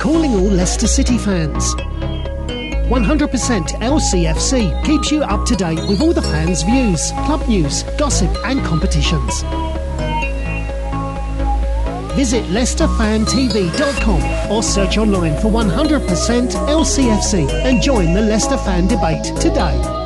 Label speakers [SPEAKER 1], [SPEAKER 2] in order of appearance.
[SPEAKER 1] calling all Leicester City fans. 100% LCFC keeps you up to date with all the fans' views, club news, gossip and competitions. Visit LeicesterFanTV.com or search online for 100% LCFC and join the Leicester fan debate today.